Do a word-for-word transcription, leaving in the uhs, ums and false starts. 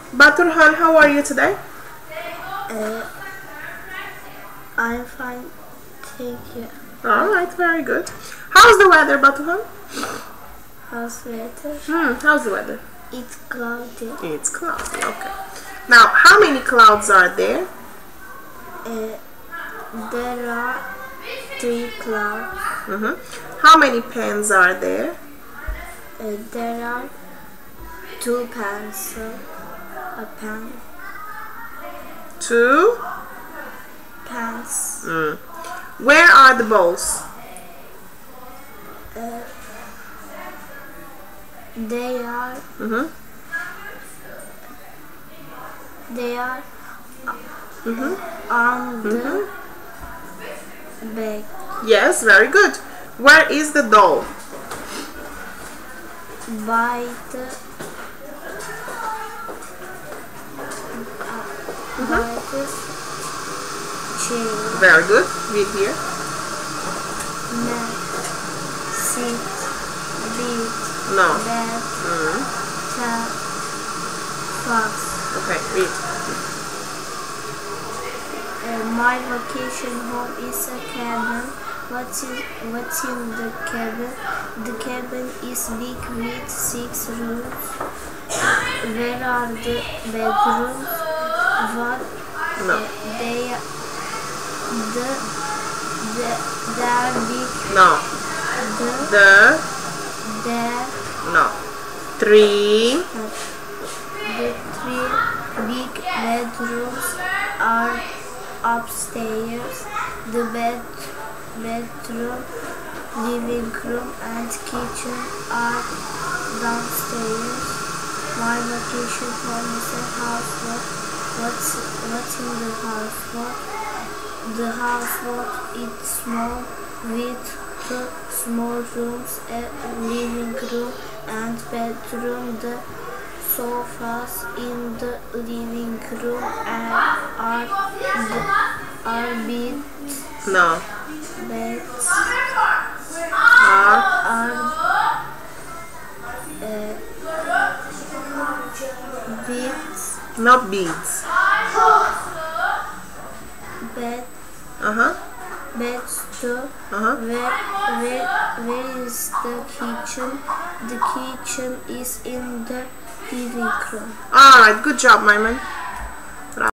Batuhan, how are you today? Uh, I'm fine, thank you. Alright, very good. How's the weather, Batuhan? How's the weather? Hmm, how's the weather? It's cloudy. It's cloudy, okay. Now, how many clouds are there? Uh, there are three clouds. Mm-hmm. How many pens are there? Uh, there are two pencils. A pen. Two Pens. Mm. Where are the balls? Uh, they are. Mm-hmm. They are Mm-hmm. on the Mm-hmm. bag. Yes, very good. Where is the doll? By the uh, Mm-hmm. by the chair. Very good. Read here. Neck, seat, bed, No. bed, Mm. tap, box. Okay, read. Uh, my vacation home is a cabin. What's in, what's in the cabin? The cabin is big with six rooms. Where are the bedrooms? What? No. Uh, they the the they are big. No. The The there no. Three. the three big bedrooms are upstairs. The bed bedroom, living room and kitchen are downstairs. My vacation home is a houseboat. What's what's in the houseboat? The houseboat is small with two small rooms, a living room and bedroom. The sofas in the living room are are, are bed No. beds Are are uh, beds not beads. bed Uh huh. beds too. Uh huh. Where where where is the kitchen? The kitchen is in the living room. All right. Good job, my man.